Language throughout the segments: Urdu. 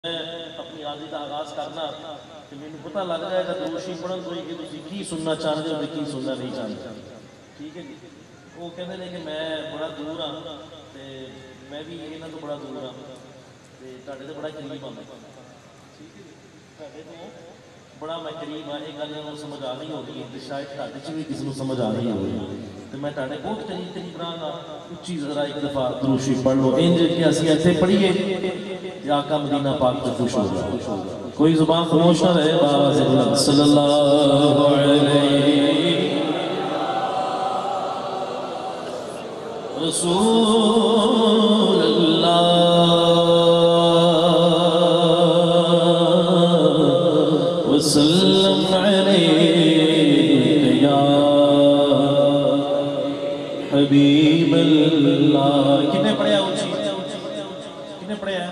اپنی غازی کا آغاز کرنا کہ میں پتہ لگ جائے گا دروشی پڑھن تو کہ تسی کی سننا چاہتے ہو کی سننا نہیں چاہتے. ٹھیک ہے جی. وہ کہتے ہیں کہ میں بڑا دور ہاں تے میں بھی یہاں تو بڑا دور ہاں تے تہاڈے تے بڑا قریب ہاں. ٹھیک ہے جی. تہاڈے تو بڑا میں قریب ہاں. یہ گل انہوں سمجھ آ نہیں ہوگی تے شاید تہاڈے چ بھی کسی کو سمجھ آ نہیں ہوگی تے میں تہاڈے بہت قریب رہا گا. اچھی ذرا ایک دفعہ دروشی پڑھ لو انج کہ اسی ایتھے پڑھیے یا آقا مدینہ پاک پہ خوش ہو جائے. کوئی زبان خاموش نہ رہے. بابا صلی اللہ علیہ رسول اللہ وسلم علیہ یا حبیب اللہ. کتنے پڑھیا اونچی کتنے پڑھیا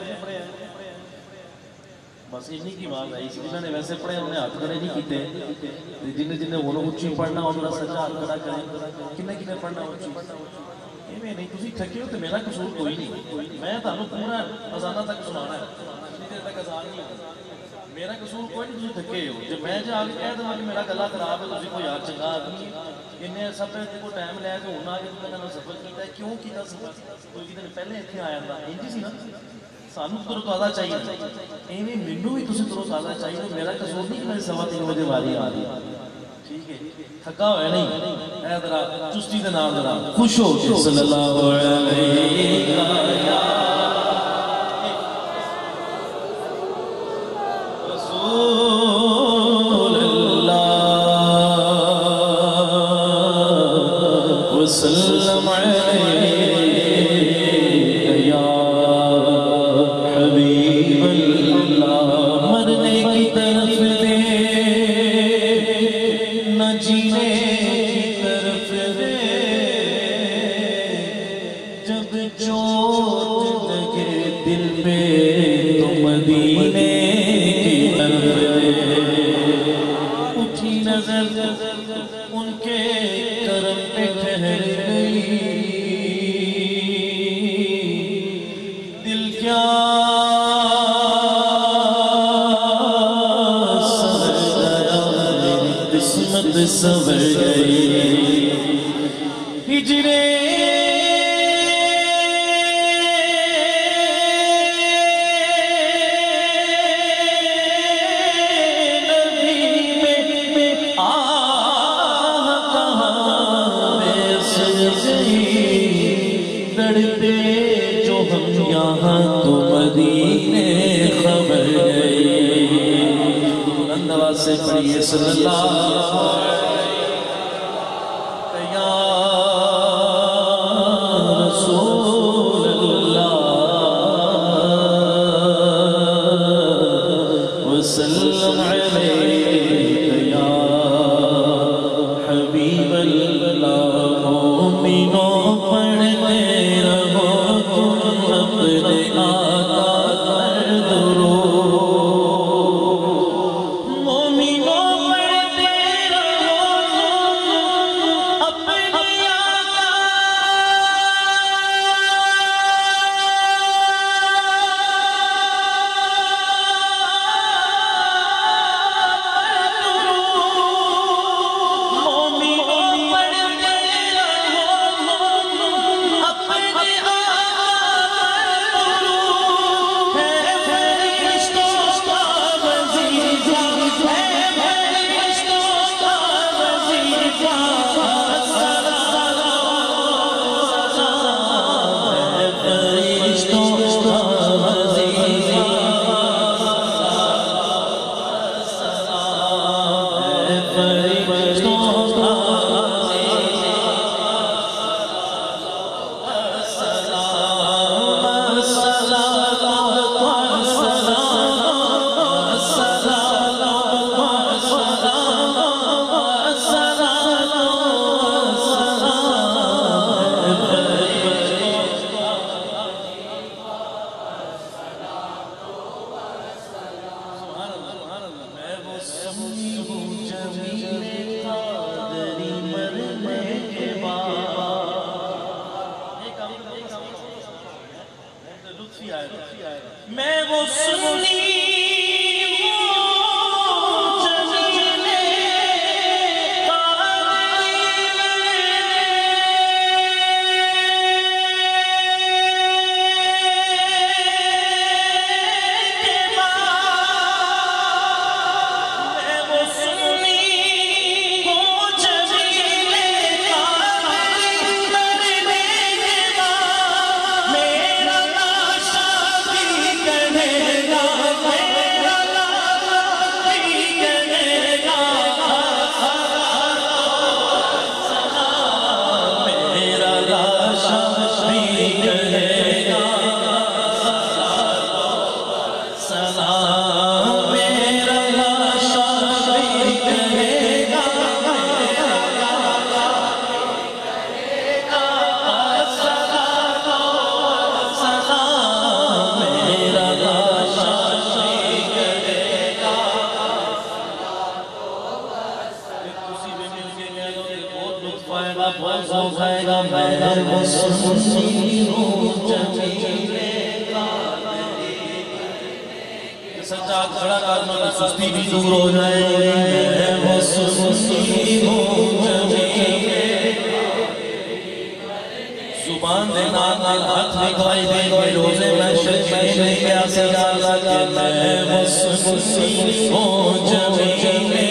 بس انہی کی بات آئی. جنہوں نے ویسے پڑھے انہوں نے ہاتھ کھڑے نہیں کیتے. جنہیں وہ اونچی پڑھنا انہوں نے سچا ہاتھ کھڑا کرے. کنے پڑھنا اونچی ایویں نہیں. تسی تھکے ہو تو میرا قصور کوئی نہیں. میں تمہیں پورا اذانہ تک سنانا ہے. اتنی دیر تک اذان نہیں ہوگا. میرا قصور کوئی نہیں. تسی تھکے ہو جب میں جا کے کہہ دوں کہ میرا گلا خراب ہے تسی کوئی یار چنگا آدمی انہیں سب کو ٹائم لے کے ہونا کہ تم نے سفر کیتا ہے. کیوں کیتا سفر؟ کوئی دن پہلے اتنے آیا تھا انجی سی نا. سانو ترو تازہ چاہیے. ایویں مینوں بھی تسی ترو تازہ چاہیے. میرا قصور نہیں کہ میں 3:15 بجے واری آ رہی. ٹھیک ہے تھکا ہوا نہیں. اے ذرا چستی دے نال ذرا خوش ہو کے صلی اللہ علیہ رسول اللہ وسلم علیہ یا حبیب اللہ. مرنے کی طرف دے نہ جینے کی طرف دے. جب چوٹ لگے دل پہ تو مدینے کی طرف دے. اٹھی نظر ان کے کرم پہ ٹھہر گئی. دل کیا قسمت سنور گئی. ہجرے نبی میں آہ کہاں بیس گئی. لڑتے جو ہم یہاں تو مدینے خبر گئی. بلند آواز سے پڑھیے صلی اللہ یا رسول اللہ وسلم علیہ یا حبیب اللہ. مومنوں پڑھتے رہو تم اپنے آقا پر درود. مومنوں پڑھتے رہو السلام میرا لاشا بھی کہے گا السلام میرا لاشا بھی کہے گا کسی بھی مل کے کہہ دو کہ بہت لطف آئے گا بہت ذوق آئے گا میں مسلم ہوں جمیلے سچا کھڑا کرنا تو سستی بھی دور ہو جائے میں مسلم ہوں جمیلے زبان دے نال ہاتھ نکھائی دے کہ روزے میں شرکی میں کیا سجا لگا میں مسلم ہوں جمیلے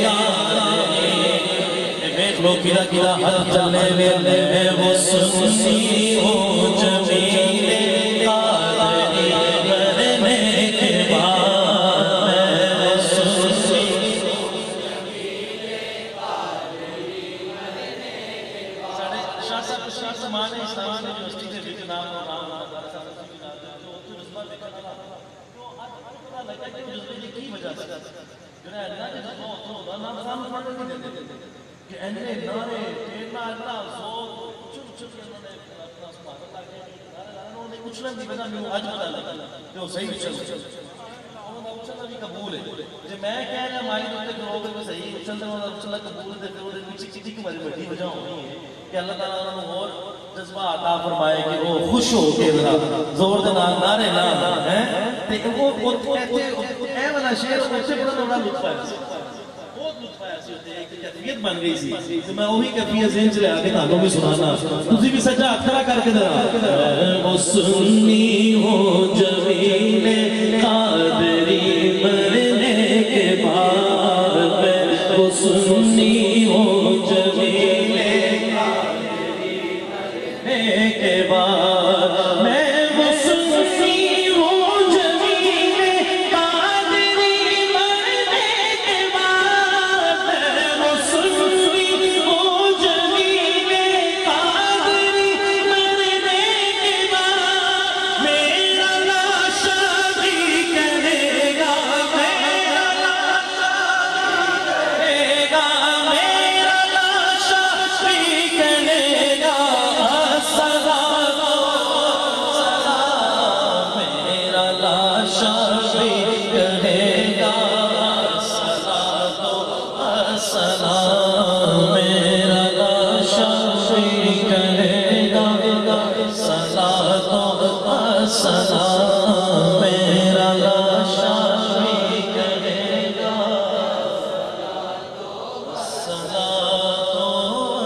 ایک لوگ کیرا کیرا ہاتھ چلے میں مسلم ہوں جمیلے قادری مرنے کے بعد میں مسلم شاہ صاحب مانے اسلامی یونیورسٹی کے بھی نام اور نام جو جذبہ دیکھا تھا تو آج پتہ لگا کہ جذبے کی وجہ سے جو ہے اللہ کے جذبہ ہوتا نام سام پڑھنے نہیں دیتے کہ انہیں نارے ٹیرنا اللہ زور چھپ چھپ کے انہوں نے اپنا سبحان اللہ کے انہوں نے اچھلن دی وجہ میں آج پتہ لگا کہ وہ صحیح اچھل انہوں نے اچھلنا بھی قبول ہے جو میں کہہ رہا ہماری دوتے کرو کہ وہ صحیح اچھلنا انہوں نے اچھلنا قبول ہے پھر وہ پیچھے چیٹی کی بڑی بڑی وجہ ہوئی ہے کہ اللہ تعالیٰ انہوں اور جذبہ عطا فرمائے کہ وہ خوش ہو کے زور دنا نارے نام ہے تے وہ کہتے اے والا شعر اسے بڑا بڑا لطف ہے بہت لطف ہے ایسی ہوتے ہیں ایک کیفیت بن گئی سی تو میں وہی کیفیت ذہن سے لے آگے تھانوں بھی سنانا تسی بھی سجا کھڑا کر کے درا مسلمی ہو جمیل قادری مرنے کے بعد میں مسلمی ہو جمیل کے بعد میں مسلمی ہوں جمیل قادری مرنے کے بعد میں مسلمی ہوں جمیل قادری مرنے کے بعد میرا لاشا بھی کہے گا میرا لاشا بھی کہے گا میرا لاشا بھی کہے گا سلام میرا لاشا بھی کہے گا صلاۃ و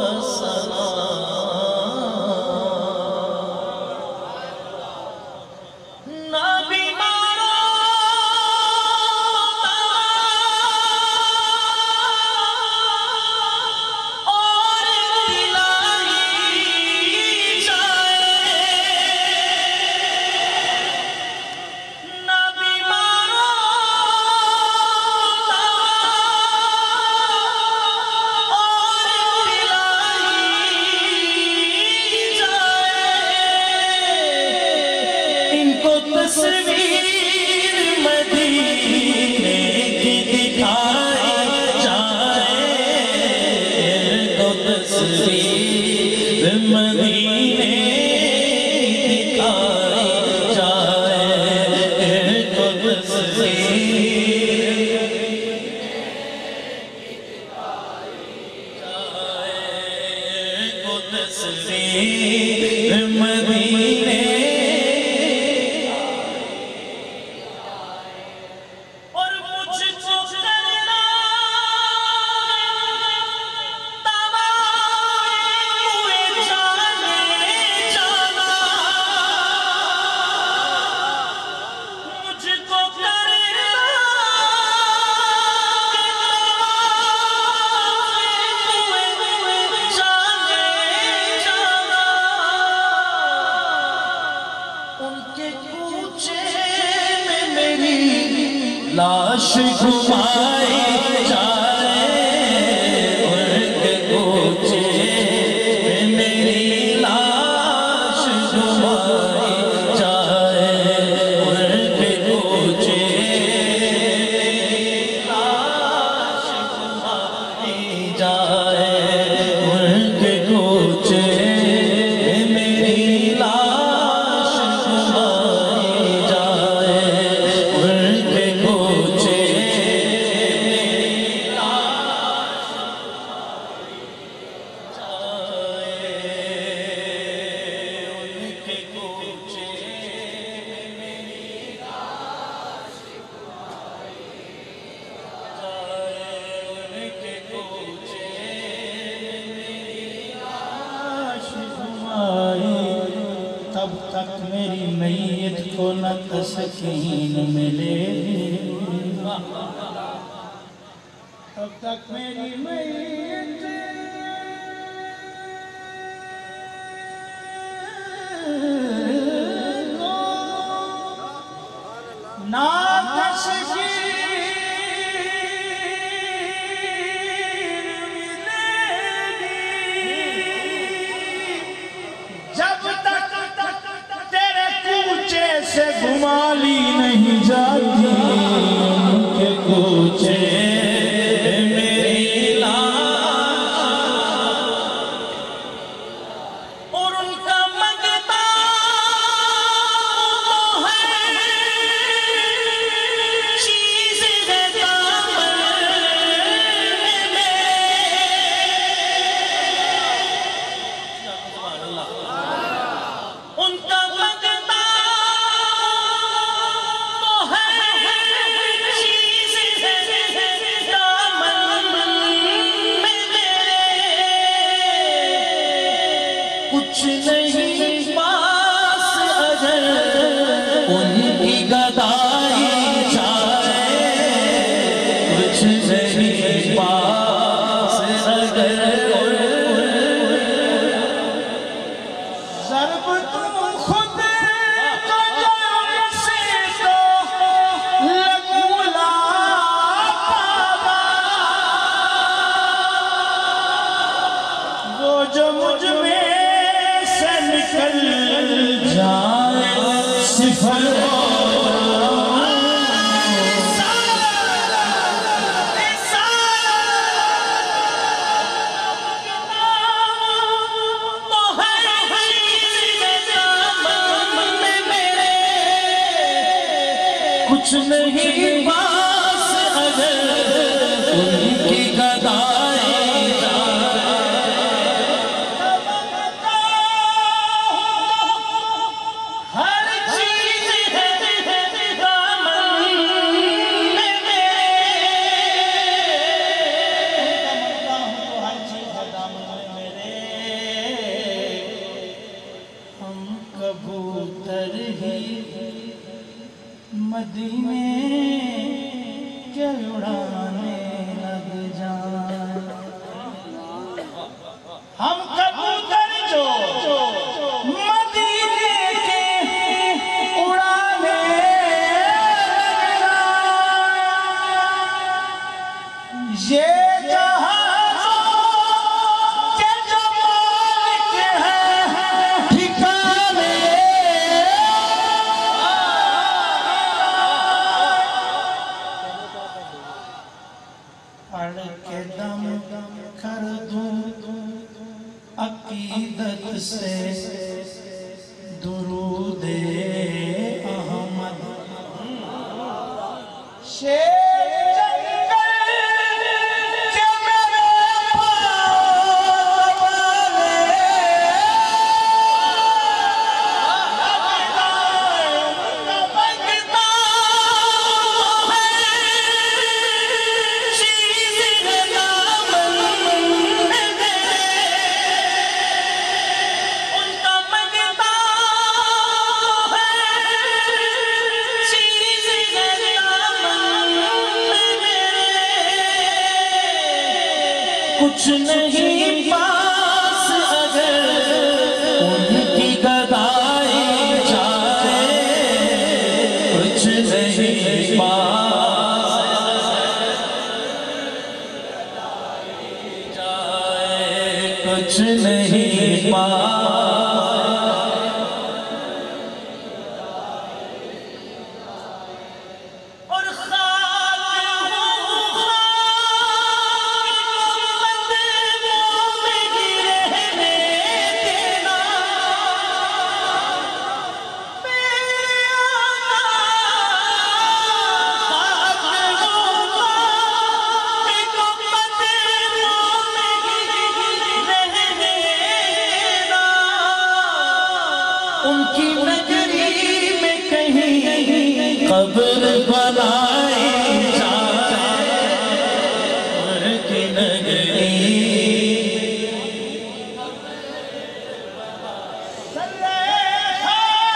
سلام نہ بیماروں اور دلائی جائے نہ بیماروں اور دلائی جائے ان کو تصویر مدینے کی دکھائی جائے ان کو تصویر مدینے دکھائی جائے ان کو تصویر مدینے اور مجھ کو کرنا تمام جانے جانا مجھ کو کرنا جانے جانا ان کے کوچے میں میری لاش گھمائی جائے ان کے کوچے میں میری لاش گھمائی جائے ان کے کوچے تک میری میت کو نہ تسکین ملے تب تک میری میت کو نہ تسکین سے گھمالی نہیں جاتی ان کے کوچے میری لاش اور ان کا مگتا ہے چیز دامن میں ان کا کچھ نہیں پاس اگر ان کی گدائی جائے کچھ نہیں پاس اگر ضرب تم خود کو جان سے تو لگولا پاوا وہ جو مجھ میں نکل جائے صفر کچھ نہیں پاس اگر ان کی گدائی ہر چیز ہے دامن میں میرے ہم کبوتر ہی مدینے کے اڑانے لگ جائیں ہم کبوتر جو مدینے کے اڑانے لگ جائیں یہ جہازوں کے جو مالک ہیں ٹھکانے پڑھ کے دم کر دوں عقیدت سے درود احمد شیر جنگل کے میرے پاؤں کچھ نہیں پاس اگر ان کی گدائی جائے کچھ نہیں پاس جائے کچھ نہیں پاس ان کی نگری میں کہیں قبر بنائی جائے ان کی نگری صلی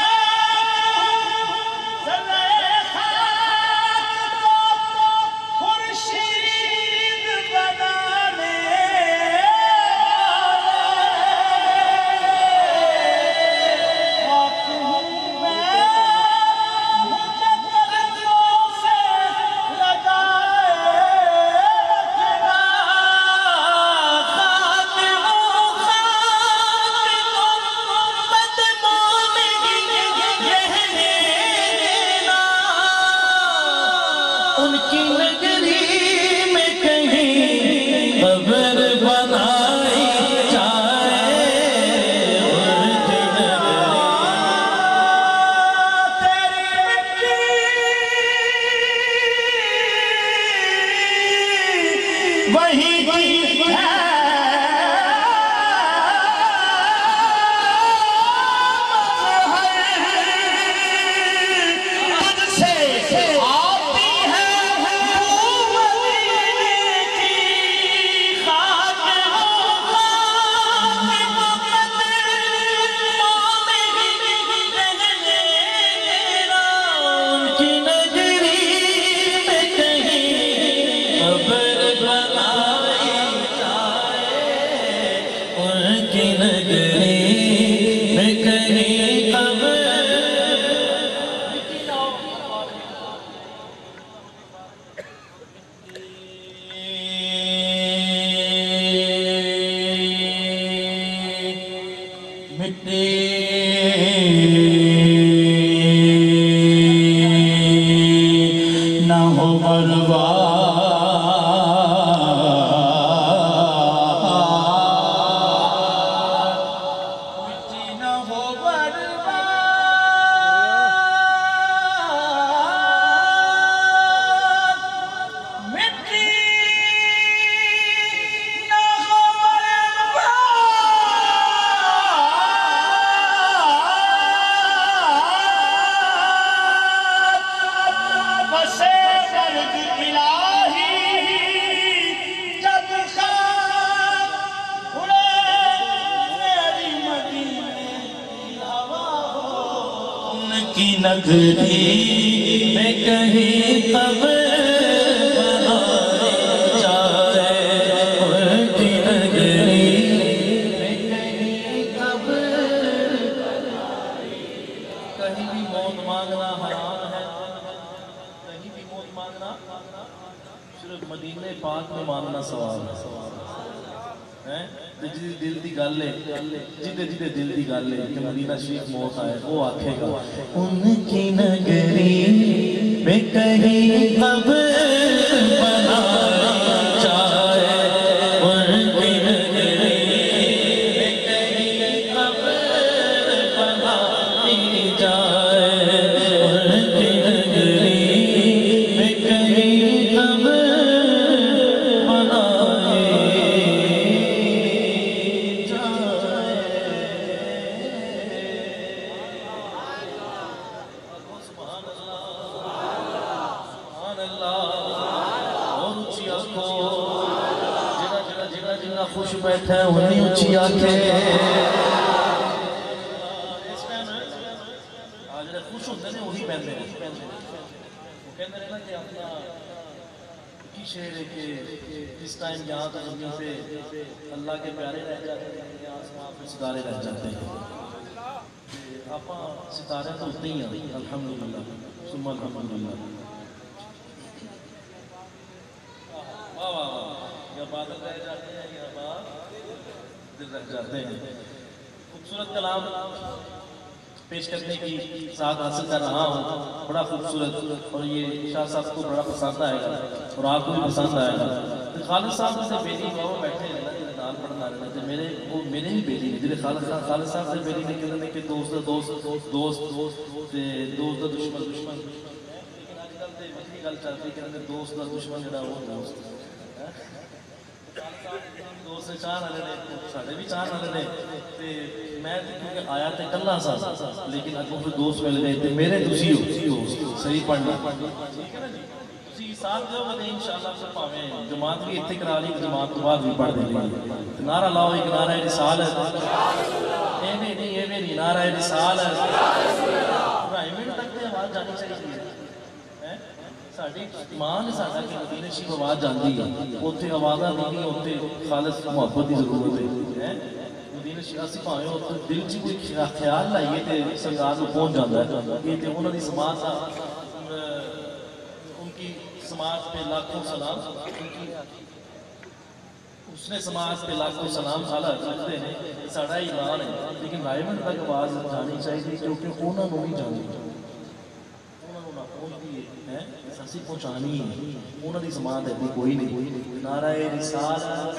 ان کی نگری میں کہیں قبر بنائی جائے ان کی نگری وہی کی نگری میں کہیں قبر بنائی جائے ان کی نگری میں کہیں قبر بنائی کہیں بھی موت مانگنا حرام ہے، کہیں بھی موت مانگنا صرف مدینہ پاک میں مانگنا ثواب ہے۔ جی دل دی گل ہے، جدے جدے دل دی گل ہے کہ مدینہ شریف موت آئے وہ آکھے گا ان کی نگری میں کہیں قبر بنائی جائے ان کی نگری میں کہیں قبر بنائی جائے ان کی نگری میں کہیں قبر خوش بیٹھا ہے انہی اچھی آنکھیں آج خوش ہوتے ہیں وہی پہنتے ہیں وہ کہتے ہیں کہ اپنا کی شعر ہے کہ اس ٹائم یہاں تو زمین پہ اللہ کے پیارے رہ جاتے ہیں آسمان پہ ستارے رہ جاتے ہیں آپ ستارے تو اتنے ہی ہیں الحمدللہ ثم الحمدللہ واہ واہ واہ یا بادل رہ جاتے ہیں یا دل رہ جاتے ہیں خوبصورت کلام پیش کرنے کی ساتھ حاصل کر رہا ہوں بڑا خوبصورت اور یہ شاہ صاحب کو بڑا پسند آئے گا اور آپ کو بھی پسند آئے گا خالد صاحب سے بیٹی وہ بیٹھے ہیں نال پڑھنا رہے تھے میرے ہی بیٹی نے جلے خالد صاحب سے بیٹی نے کہتے ہیں کہ دوست دشمن لیکن آج کل تے وکری گل چلتی کہ دوست دا دشمن جڑا وہ دوست دوست سے چاہ رہے نے ساڑھے بھی چاہ رہے نے میں کیونکہ آیا تے کلہ سا لیکن اگوں پھر دوست مل گئے تھے میرے دوسری ہو صحیح پڑھنا تسی ساتھ جو بنے انشاءاللہ پھر پاویں جماعت بھی اتنے کرا لی جماعت تو بعد بھی پڑھ دیں گے نعرہ لاؤ ایک نعرہ رسالت اے نہیں نعرہ رسالت ابراہیم تک تے آواز جانی چاہیے ساڑھی ایمان ساڑھا کہ مدینہ شریف آواز جاندی ہے اوتھے آوازاں نہیں اوتھے خالص محبت دی ضرورت ہے مدینہ شریف اسی پاویں اوتھے دل چ کوئی خیال لائیے تے سرکار کو پہنچ جاندا ہے یہ تے انہاں دی سماعت دا ان کی سماعت پہ لاکھوں سلام اس نے سماعت پہ لاکھوں سلام خالہ رکھتے ہیں ساڑھا ایمان ہے لیکن رائمنڈ تک آواز جانی چاہیے کیونکہ انہوں نے نہیں جانی ਅਸੀਂ ਪਹੁੰਚਾਣੀ ਹੈ ਉਹਨਾਂ ਦੀ ਸਮਾਨ ਇੱਥੇ ਕੋਈ ਨਹੀਂ ਨਾਰਾ ਰਿਸਾਲਤ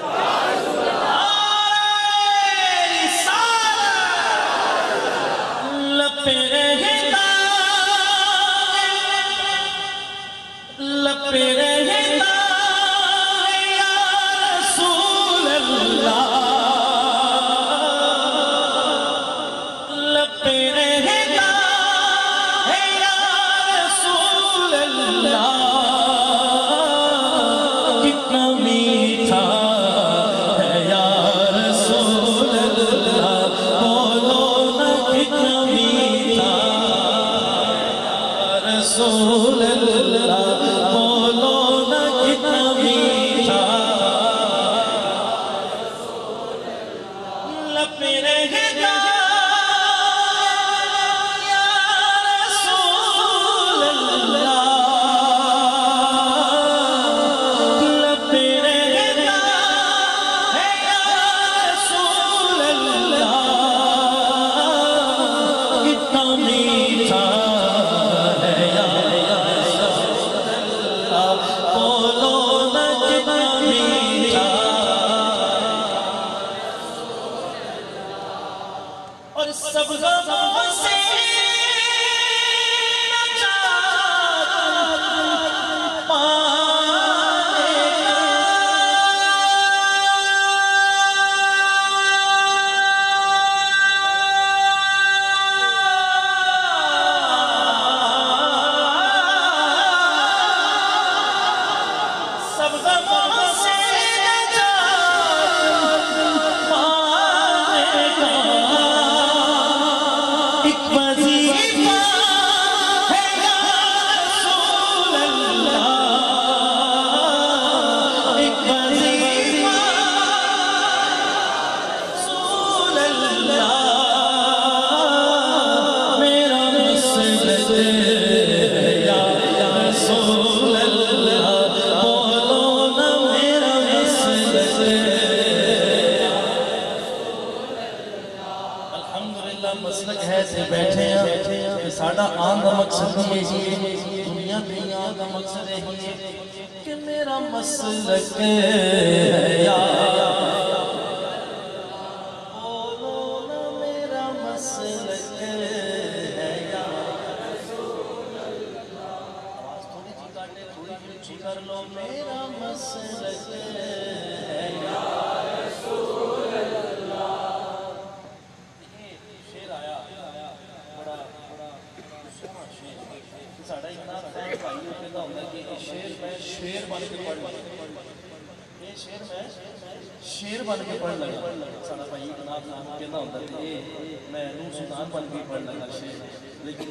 شیر بن کے پڑھ لگا ساڑا بھائی جناب کہنا ہوتا ہے میں نور سلطان بن کے پڑھ لگا شیر لیکن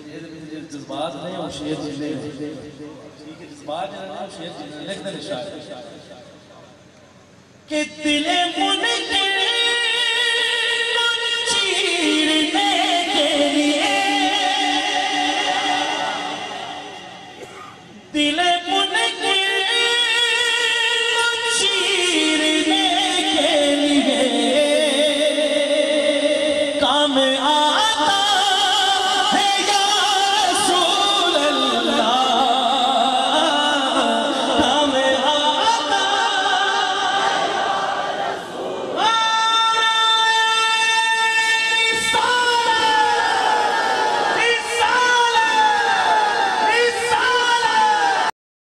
جذبات نہیں وہ شیر جلے جذبات نہیں وہ شیر جلے لکھ دے شاعر کہ دل من کے